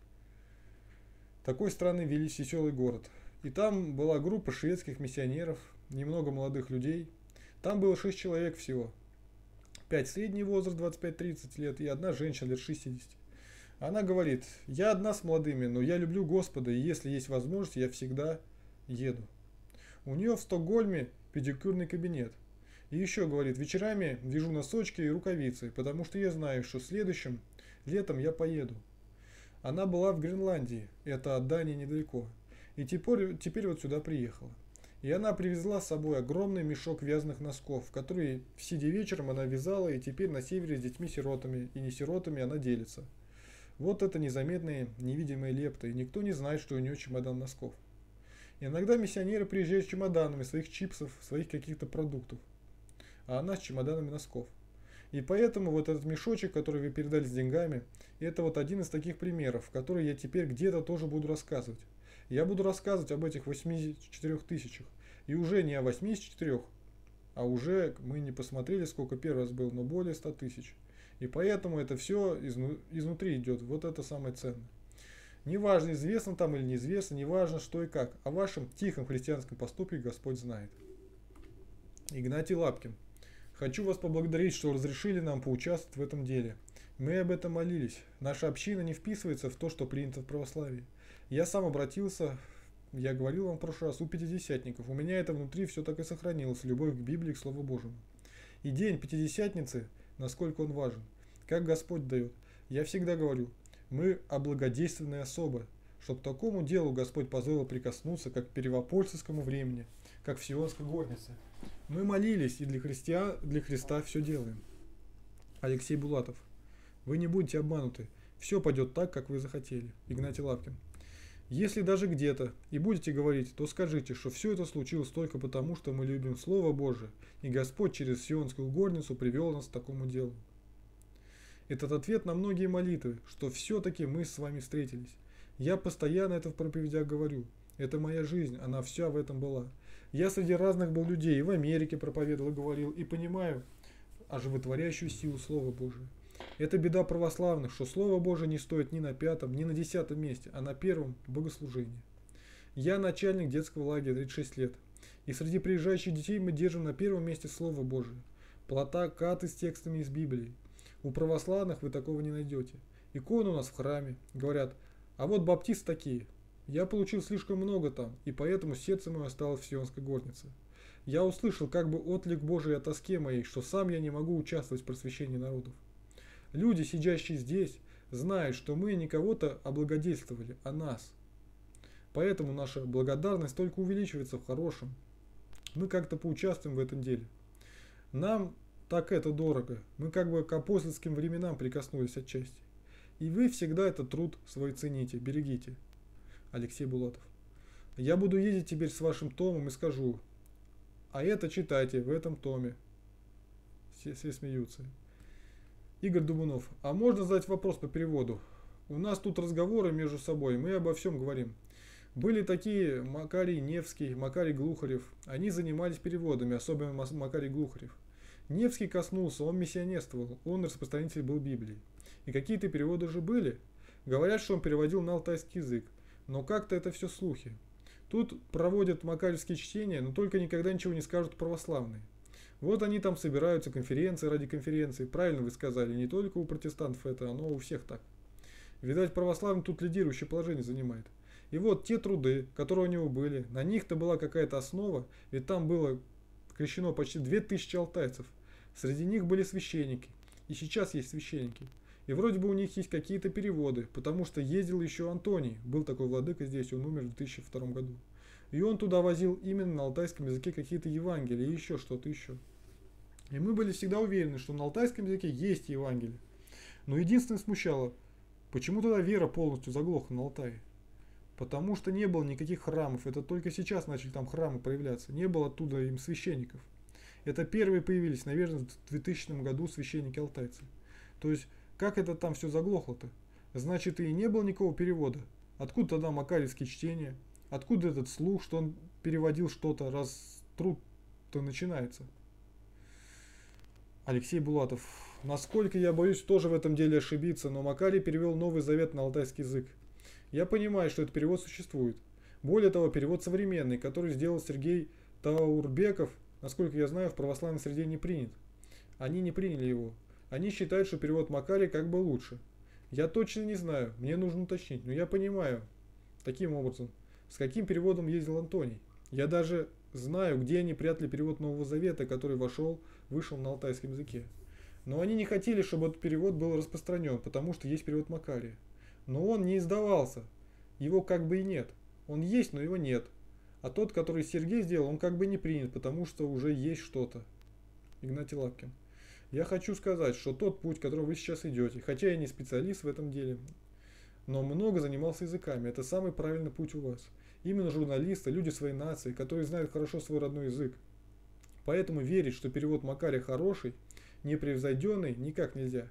Такой странный веселый город. И там была группа шведских миссионеров, немного молодых людей. Там было 6 человек всего. 5 средний возраст, 25-30 лет, и одна женщина лет 60. Она говорит: я одна с молодыми, но я люблю Господа, и если есть возможность, я всегда еду. У нее в Стокгольме педикюрный кабинет. И еще говорит: вечерами вяжу носочки и рукавицы, потому что я знаю, что следующим летом я поеду. Она была в Гренландии, это от Дании недалеко. И теперь вот сюда приехала. И она привезла с собой огромный мешок вязаных носков, который сидя вечером она вязала, и теперь на севере с детьми-сиротами и не сиротами она делится. Вот это незаметные, невидимые лепты, и никто не знает, что у нее чемодан носков. И иногда миссионеры приезжают с чемоданами своих чипсов, своих каких-то продуктов, а она с чемоданами носков. И поэтому вот этот мешочек, который вы передали с деньгами, это вот один из таких примеров, который я теперь где-то тоже буду рассказывать. Я буду рассказывать об этих 84 тысячах. И уже не о 84, а уже мы не посмотрели, сколько первый раз было, но более 100 тысяч. И поэтому это все изнутри идет. Вот это самое ценное. Неважно, известно там или неизвестно, неважно что и как. О вашем тихом христианском поступке Господь знает. Игнатий Лапкин. Хочу вас поблагодарить, что разрешили нам поучаствовать в этом деле. Мы об этом молились. Наша община не вписывается в то, что принято в православии. Я сам обратился, я говорил вам в прошлый раз, у пятидесятников. У меня это внутри все так и сохранилось, любовь к Библии, к Слову Божьему. И день Пятидесятницы, насколько он важен, как Господь дает. Я всегда говорю, мы облагодетельственные особы, чтоб к такому делу Господь позволил прикоснуться, как к первоапостольскому времени, как в Сионской горнице. Мы молились и для Христа все делаем. Алексей Булатов. Вы не будете обмануты. Все пойдет так, как вы захотели. Игнатий Лапкин. Если даже где-то и будете говорить, то скажите, что все это случилось только потому, что мы любим Слово Божие, и Господь через Сионскую горницу привел нас к такому делу. Этот ответ на многие молитвы, что все-таки мы с вами встретились. Я постоянно это в проповедях говорю. Это моя жизнь, она вся в этом была. Я среди разных был людей, и в Америке проповедовал и говорил, и понимаю оживотворящую силу Слова Божия. Это беда православных, что Слово Божие не стоит ни на 5, ни на 10 месте, а на первом богослужении. Я начальник детского лагеря 36 лет, и среди приезжающих детей мы держим на первом месте Слово Божие. Плакаты с текстами из Библии. У православных вы такого не найдете. Иконы у нас в храме. Говорят, а вот баптисты такие. Я получил слишком много там, и поэтому сердце мое осталось в Сионской горнице. Я услышал как бы отклик Божий о тоске моей, что сам я не могу участвовать в просвещении народов. Люди, сидящие здесь, знают, что мы не кого-то облагодетельствовали, а нас. Поэтому наша благодарность только увеличивается в хорошем. Мы как-то поучаствуем в этом деле. Нам так это дорого. Мы как бы к апостольским временам прикоснулись отчасти. И вы всегда этот труд свой цените, берегите. Алексей Булатов. Я буду ездить теперь с вашим томом и скажу, а это читайте в этом томе. Все смеются. Игорь Дубунов. А можно задать вопрос по переводу? У нас тут разговоры между собой, мы обо всем говорим. Были такие Макарий Невский, Макарий Глухарев. Они занимались переводами, особенно Макарий Глухарев. Невский коснулся, он миссионерствовал, он распространитель был Библии. И какие-то переводы же были. Говорят, что он переводил на алтайский язык. Но как-то это все слухи. Тут проводят макарьевские чтения, но только никогда ничего не скажут православные. Вот они там собираются, конференции ради конференции. Правильно вы сказали, не только у протестантов это, оно у всех так. Видать, православный тут лидирующее положение занимает. И вот те труды, которые у него были, на них-то была какая-то основа, ведь там было крещено почти 2000 алтайцев. Среди них были священники, и сейчас есть священники. И вроде бы у них есть какие-то переводы, потому что ездил еще Антоний, был такой владыка здесь, он умер в 2002 году. И он туда возил именно на алтайском языке какие-то Евангелия и еще что-то еще. И мы были всегда уверены, что на алтайском языке есть Евангелие. Но единственное смущало, почему тогда вера полностью заглохла на Алтае? Потому что не было никаких храмов, это только сейчас начали там храмы проявляться, не было оттуда им священников. Это первые появились, наверное, в 2000 году священники-алтайцы. То есть, как это там все заглохло-то? Значит, и не было никакого перевода. Откуда тогда макарьевские чтения? Откуда этот слух, что он переводил что-то, раз труд-то начинается? Алексей Булатов. Насколько я боюсь тоже в этом деле ошибиться, но Макарий перевел Новый Завет на алтайский язык. Я понимаю, что этот перевод существует. Более того, перевод современный, который сделал Сергей Таурбеков, насколько я знаю, в православной среде не принят. Они не приняли его. Они считают, что перевод Макария как бы лучше. Я точно не знаю, мне нужно уточнить, но я понимаю, таким образом, с каким переводом ездил Антоний. Я даже знаю, где они прятали перевод Нового Завета, который вышел на алтайском языке. Но они не хотели, чтобы этот перевод был распространен, потому что есть перевод Макария. Но он не издавался. Его как бы и нет. Он есть, но его нет. А тот, который Сергей сделал, он как бы не принят, потому что уже есть что-то. Игнатий Лапкин. Я хочу сказать, что тот путь, которым вы сейчас идете, хотя я не специалист в этом деле, но много занимался языками, это самый правильный путь у вас. Именно журналисты, люди своей нации, которые знают хорошо свой родной язык. Поэтому верить, что перевод Макария хороший, непревзойденный, никак нельзя.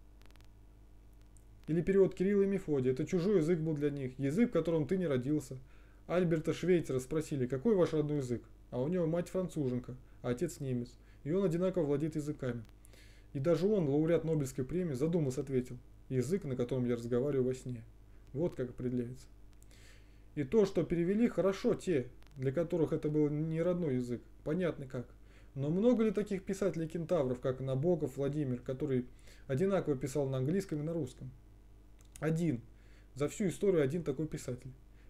Или перевод Кирилла и Мефодия. Это чужой язык был для них. Язык, в котором ты не родился. Альберта Швейцера спросили, какой ваш родной язык? А у него мать француженка, а отец немец. И он одинаково владеет языками. И даже он, лауреат Нобелевской премии, задумался, ответил. Язык, на котором я разговариваю во сне. Вот как определяется. И то, что перевели, хорошо те, для которых это был не родной язык. Понятно как. Но много ли таких писателей-кентавров, как Набоков Владимир, который одинаково писал на английском и на русском? Один. За всю историю один такой писатель.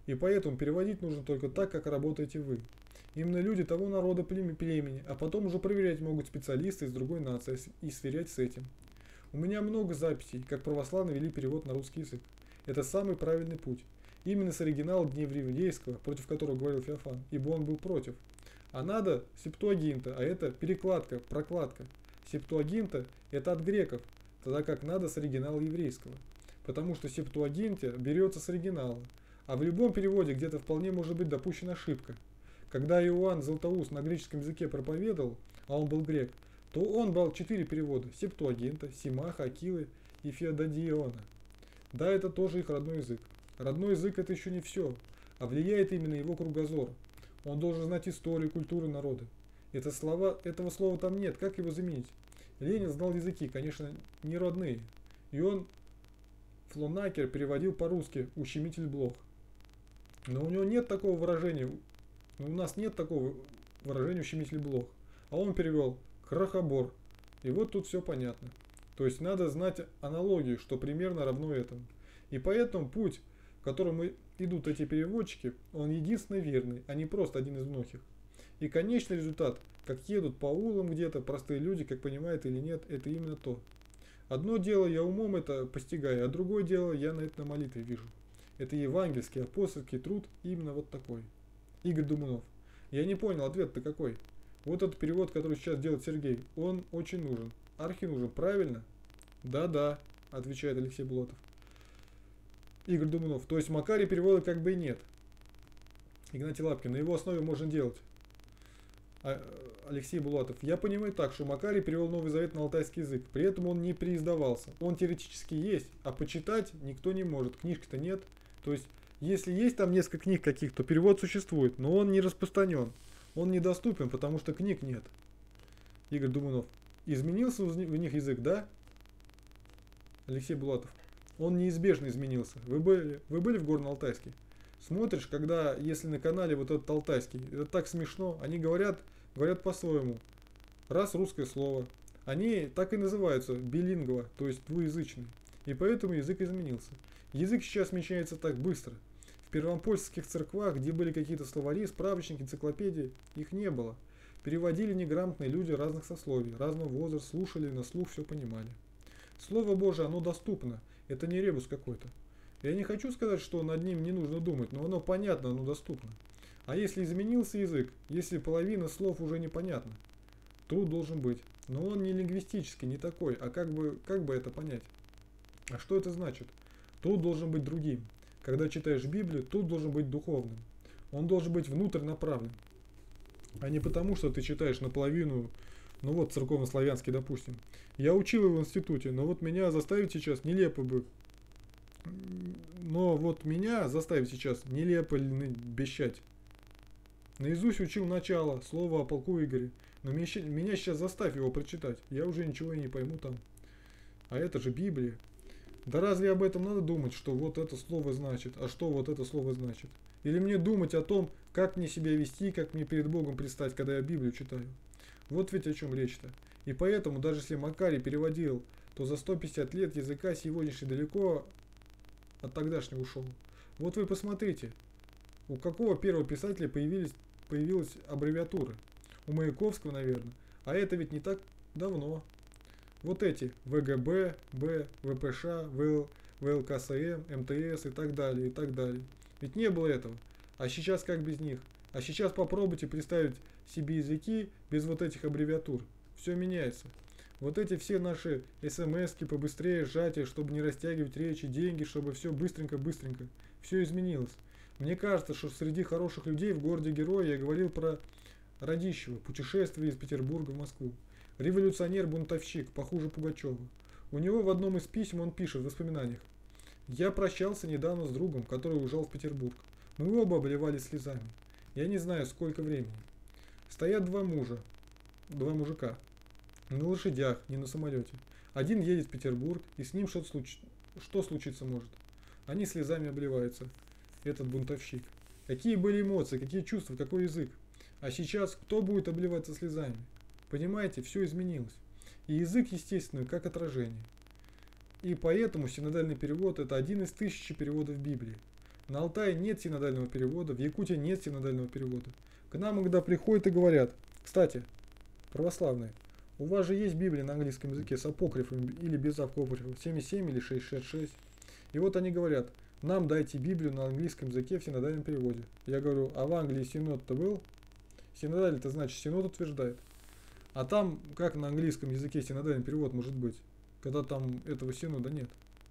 И поэтому переводить нужно только так, как работаете вы. Именно люди того народа племени, а потом уже проверять могут специалисты из другой нации и сверять с этим. У меня много записей, как православные вели перевод на русский язык. Это самый правильный путь. Именно с оригинала древнееврейского, против которого говорил Феофан, ибо он был против. А надо септуагинта, а это перекладка, прокладка. Септуагинта это от греков, тогда как надо с оригинала еврейского. Потому что септуагинта берется с оригинала. А в любом переводе где-то вполне может быть допущена ошибка. Когда Иоанн Златоуст на греческом языке проповедовал, а он был грек, то он брал 4 перевода: Септуагинта, Симаха, Акилы и Феододиона. Да, это тоже их родной язык. Родной язык это еще не все, а влияет именно его кругозор. Он должен знать историю, культуру народа. Этого слова там нет, как его заменить? Ленин знал языки, конечно, не родные. И он, Флонакер, переводил по-русски «ущемитель блох». Но у него нет такого выражения, у нас нет такого выражения «ущемитель блох». А он перевел «крохобор». И вот тут все понятно. То есть надо знать аналогию, что примерно равно этому. И поэтому путь, которым идут эти переводчики, он единственно верный, а не просто один из многих. И конечный результат, как едут по улам где-то простые люди, как понимают или нет, это именно то. Одно дело я умом это постигаю, а другое дело я на это на молитве вижу. Это евангельский, апостольский труд именно вот такой. Игорь Думанов. Я не понял, ответ-то какой? Вот этот перевод, который сейчас делает Сергей, он очень нужен. Архи нужен, правильно? Да-да, отвечает Алексей Булатов. Игорь Думанов. То есть Макарий перевода как бы и нет. Игнатий Лапкин. На его основе можно делать. Алексей Булатов. Я понимаю так, что Макарий перевел Новый Завет на алтайский язык. При этом он не переиздавался. Он теоретически есть, а почитать никто не может. Книжки-то нет. То есть, если есть там несколько книг каких-то, то перевод существует, но он не распространен. Он недоступен, потому что книг нет. Игорь Думанов. Изменился у них язык, да? Алексей Булатов. Он неизбежно изменился. Вы были в Горно-Алтайске? Смотришь, если на канале вот этот алтайский, это так смешно. Они говорят по-своему. Раз русское слово. Они так и называются билингва, то есть двуязычный. И поэтому язык изменился. Язык сейчас меняется так быстро. В первопольских церквах, где были какие-то словари, справочники, энциклопедии, их не было. Переводили неграмотные люди разных сословий, разного возраста, слушали, на слух все понимали. Слово Божие, оно доступно. Это не ребус какой-то. Я не хочу сказать, что над ним не нужно думать, но оно понятно, оно доступно. А если изменился язык, если половина слов уже непонятна, труд должен быть. Но он не лингвистический, не такой, а как бы это понять? А что это значит? Труд должен быть другим. Когда читаешь Библию, труд должен быть духовным. Он должен быть внутрь направлен. А не потому, что ты читаешь наполовину, ну вот церковно-славянский, допустим. Я учил его в институте, но вот меня заставить сейчас нелепо вещать. Наизусть учил начало, слово о полку Игоре. Но меня сейчас заставь его прочитать. Я уже ничего и не пойму там. А это же Библия. Да разве об этом надо думать, что вот это слово значит, а что вот это слово значит? Или мне думать о том, как мне себя вести, как мне перед Богом предстать, когда я Библию читаю? Вот ведь о чем речь-то. И поэтому, даже если Макарий переводил, то за 150 лет языка сегодняшний далеко от тогдашнего ушел. Вот вы посмотрите, у какого первого писателя появилась аббревиатура? У Маяковского, наверное. А это ведь не так давно. Вот эти ВГБ, Б, ВПШ, ВЛКСМ, МТС и так далее, и так далее. Ведь не было этого. А сейчас как без них? А сейчас попробуйте представить себе языки без вот этих аббревиатур. Все меняется. Вот эти все наши смски побыстрее, сжатия, чтобы не растягивать речи, деньги, чтобы все быстренько-быстренько. Все изменилось. Мне кажется, что среди хороших людей в городе Героя я говорил про Радищева, путешествие из Петербурга в Москву. Революционер-бунтовщик, похуже Пугачева. У него в одном из писем он пишет в воспоминаниях. Я прощался недавно с другом, который уезжал в Петербург. Мы оба обливались слезами. Я не знаю, сколько времени. Стоят два мужика. На лошадях, не на самолете. Один едет в Петербург, и с ним что случиться может? Они слезами обливаются. Этот бунтовщик. Какие были эмоции, какие чувства, какой язык. А сейчас кто будет обливаться слезами? Понимаете, все изменилось. И язык, естественно, как отражение. И поэтому синодальный перевод – это один из 1000 переводов Библии. На Алтае нет синодального перевода, в Якутии нет синодального перевода. К нам иногда приходят и говорят, кстати, православные, у вас же есть Библия на английском языке с апокрифом или без апокрифов, 77 или 666. И вот они говорят, нам дайте Библию на английском языке в синодальном переводе. Я говорю, а в Англии синод-то был? Синодальный это значит синод утверждает. А там как на английском языке синодальный перевод может быть, когда там этого синода нет?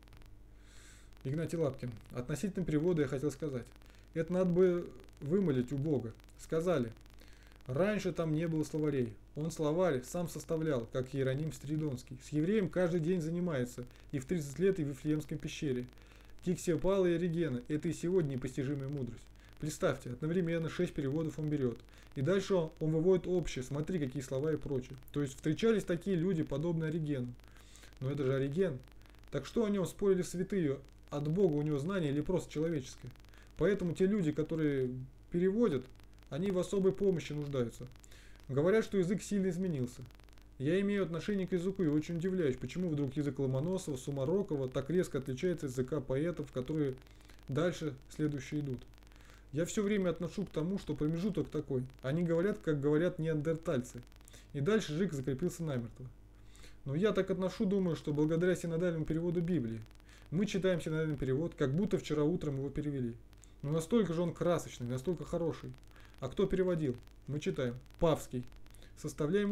Игнатий Лапкин. Относительно перевода я хотел сказать. Это надо бы вымолить у Бога. Сказали, раньше там не было словарей. Он словарь сам составлял, как Иероним Стридонский. С евреем каждый день занимается, и в 30 лет и в Вифлеемской пещере. Киксиопала и Оригена – это и сегодня непостижимая мудрость. Представьте, одновременно 6 переводов он берет. И дальше он выводит общее, смотри, какие слова и прочее. То есть встречались такие люди, подобные Оригену. Но это же Ориген. Так что о нем спорили святые? От Бога у него знание или просто человеческое? Поэтому те люди, которые переводят, они в особой помощи нуждаются. Говорят, что язык сильно изменился. Я имею отношение к языку и очень удивляюсь, почему вдруг язык Ломоносова, Сумарокова так резко отличается от языка поэтов, которые дальше следующие идут. Я все время отношу к тому, что промежуток такой. Они говорят, как говорят неандертальцы. И дальше язык закрепился намертво. Но я так отношу, думаю, что благодаря синодальному переводу Библии. Мы читаем синодальный перевод, как будто вчера утром его перевели. Но настолько же он красочный, настолько хороший. А кто переводил? Мы читаем. Павский. Составляет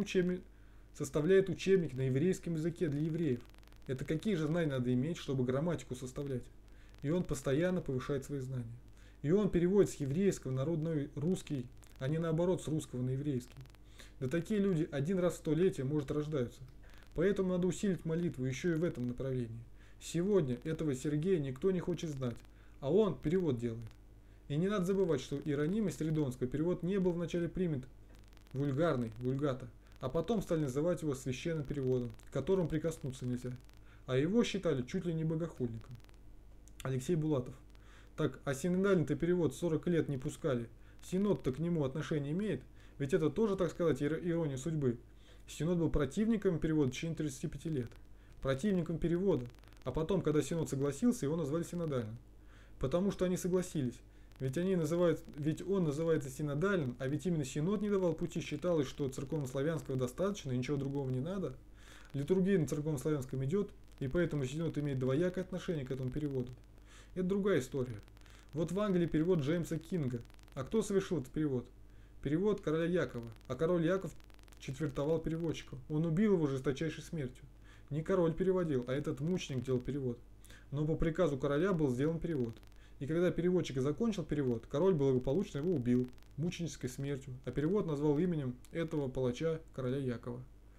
учебник на еврейском языке для евреев. Это какие же знания надо иметь, чтобы грамматику составлять? И он постоянно повышает свои знания. И он переводит с еврейского на родной русский, а не наоборот с русского на еврейский. Да такие люди один раз в столетие, может, рождаются. Поэтому надо усилить молитву еще и в этом направлении. Сегодня этого Сергея никто не хочет знать, а он перевод делает. И не надо забывать, что Иероним из Стридонского перевод не был вначале принят вульгарный, вульгата, а потом стали называть его священным переводом, к которому прикоснуться нельзя. А его считали чуть ли не богохульником. Алексей Булатов. Так, а синодальный-то перевод 40 лет не пускали. Синод-то к нему отношение имеет? Ведь это тоже, так сказать, ирония судьбы. Синод был противником перевода в течение 35 лет. Противником перевода. А потом, когда Синод согласился, его назвали синодальным. Потому что они согласились. Ведь он называется синодальным, а ведь именно Синод не давал пути, считалось, что церковнославянского достаточно и ничего другого не надо. Литургия на церковнославянском идет, и поэтому Синод имеет двоякое отношение к этому переводу. Это другая история. Вот в Англии перевод Джеймса Кинга. А кто совершил этот перевод? Перевод короля Якова. А король Яков четвертовал переводчика. Он убил его жесточайшей смертью. Не король переводил, а этот мученик делал перевод. Но по приказу короля был сделан перевод. И когда переводчик закончил перевод, король благополучно его убил мученической смертью, а перевод назвал именем этого палача короля Якова.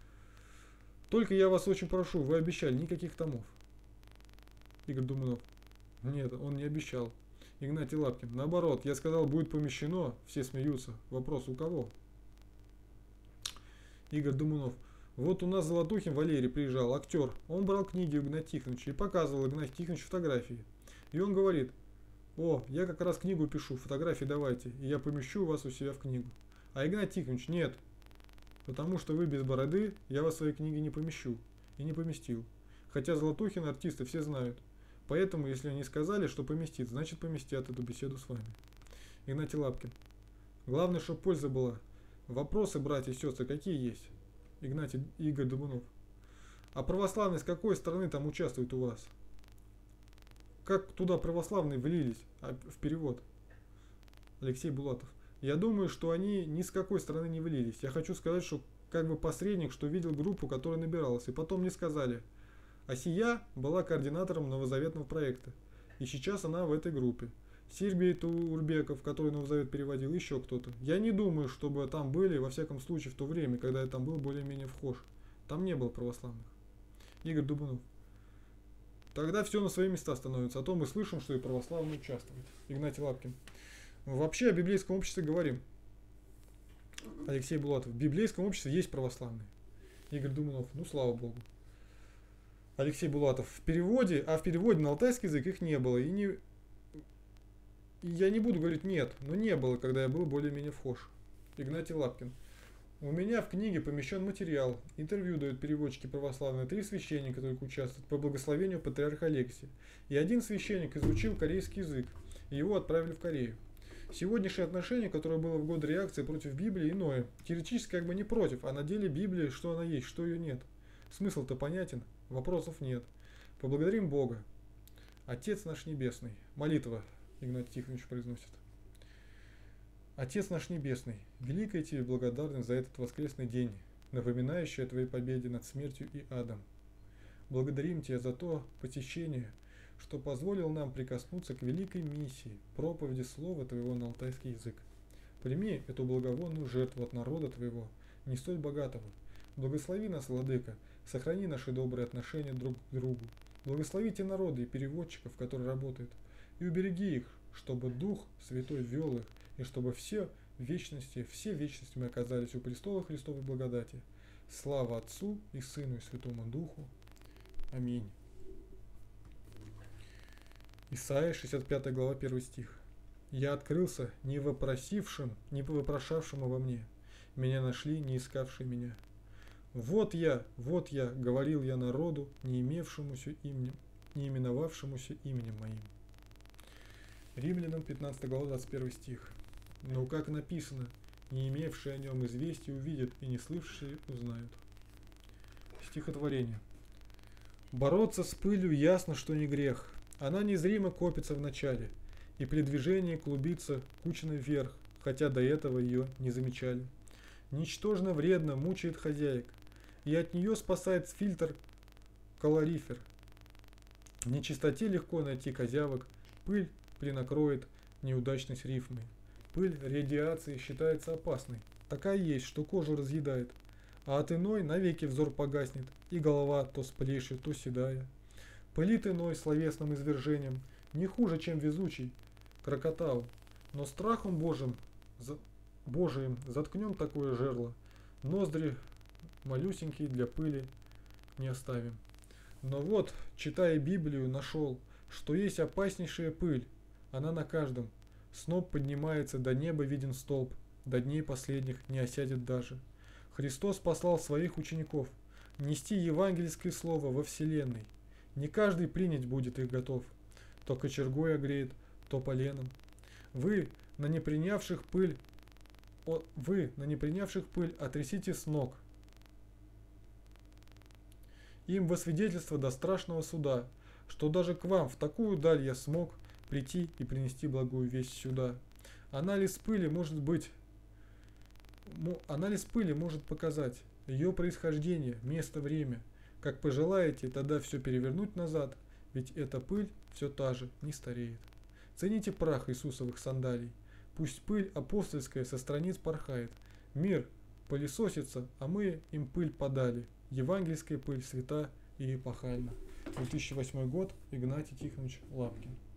Только я вас очень прошу, вы обещали никаких томов. Игорь Думанов. Нет, он не обещал. Игнатий Лапкин. Наоборот, я сказал, будет помещено, все смеются. Вопрос у кого? Игорь Думанов. Вот у нас Золотухин Валерий приезжал, актер. Он брал книги у Игнатия Тихоновича и показывал Игнатию Тихоновичу фотографии. И он говорит, о, я как раз книгу пишу, фотографии давайте, и я помещу вас у себя в книгу. А Игнатий Тихонович, нет, потому что вы без бороды, я вас в своей книге не помещу. И не поместил. Хотя Золотухин артисты все знают. Поэтому, если они сказали, что поместит, значит поместят эту беседу с вами. Игнатий Лапкин. Главное, чтобы польза была. Вопросы, братья и сестры, какие есть? Игорь Думанов. А православные с какой стороны там участвуют у вас? Как туда православные влились в перевод? Алексей Булатов. Я думаю, что они ни с какой стороны не влились. Я хочу сказать, что как бы посредник, что видел группу, которая набиралась. И потом мне сказали, а сия была координатором новозаветного проекта. И сейчас она в этой группе. Сергей Турбеков, который Новозавет переводил, еще кто-то. Я не думаю, чтобы там были, во всяком случае, в то время, когда я там был более-менее вхож. Там не было православных. Игорь Дубунов. Тогда все на свои места становится. А то мы слышим, что и православные участвуют. Игнатий Лапкин. Вообще о библейском обществе говорим. Алексей Булатов. В библейском обществе есть православные. Игорь Думанов. Ну, слава богу. Алексей Булатов. В переводе на алтайский язык их не было. И я не буду говорить нет, но не было, когда я был более-менее вхож. Игнатий Лапкин. У меня в книге помещен материал. Интервью дают переводчики православные. 3 священника только участвуют по благословению патриарха Алексия. И один священник изучил корейский язык. и его отправили в Корею. Сегодняшнее отношение, которое было в годы реакции против Библии, иное. Теоретически как бы не против, а на деле Библия, что она есть, что ее нет. Смысл-то понятен, вопросов нет. Поблагодарим Бога. Отец наш Небесный. Молитва Игнатий Тихонович произносит. Отец наш Небесный, великая тебе благодарность за этот воскресный день, напоминающий о твоей победе над смертью и адом. Благодарим тебя за то посещение, что позволил нам прикоснуться к великой миссии проповеди Слова Твоего на алтайский язык. Прими эту благовонную жертву от народа Твоего, не столь богатого. Благослови нас, Владыка, сохрани наши добрые отношения друг к другу. Благослови те народы и переводчиков, которые работают, и убереги их, чтобы Дух Святой ввел их, и чтобы все вечности мы оказались у престола Христовой благодати. Слава Отцу и Сыну и Святому Духу. Аминь. Исайя, 65 глава, 1 стих. «Я открылся не вопрошавшему во мне. Меня нашли, не искавшие меня. Вот я, говорил я народу, не именовавшемуся именем моим». Римлянам, 15 глава, 21 стих. «Но как написано, не имевшие о нем известия увидят, и не слышавшие узнают». Стихотворение. «Бороться с пылью ясно, что не грех. Она незримо копится в начале, и при движении клубится кучно вверх, хотя до этого ее не замечали. Ничтожно вредно мучает хозяек, и от нее спасает фильтр калорифер. В нечистоте легко найти козявок, пыль принакроет неудачность рифмой. Пыль радиации считается опасной, такая есть, что кожу разъедает, а от иной навеки взор погаснет, и голова то сплещет, то седая. Пылит иной словесным извержением, не хуже, чем везучий крокотау, но страхом Божиим заткнем такое жерло, ноздри малюсенькие для пыли не оставим. Но вот, читая Библию, нашел, что есть опаснейшая пыль, она на каждом. Сноп поднимается до неба, виден столб, до дней последних не осядет даже. Христос послал своих учеников нести евангельское слово во вселенной. Не каждый принять будет их готов, то кочергой огреет, то поленом. Вы, на не принявших пыль отрясите с ног. Им во свидетельство до страшного суда, что даже к вам в такую даль я смог прийти и принести благую весть сюда. Анализ пыли может показать ее происхождение, место, время. Как пожелаете, тогда все перевернуть назад, ведь эта пыль все та же, не стареет. Цените прах Иисусовых сандалий. Пусть пыль апостольская со страниц порхает. Мир пылесосится, а мы им пыль подали. Евангельская пыль свята и эпохальна. 2008 год. Игнатий Тихонович Лапкин.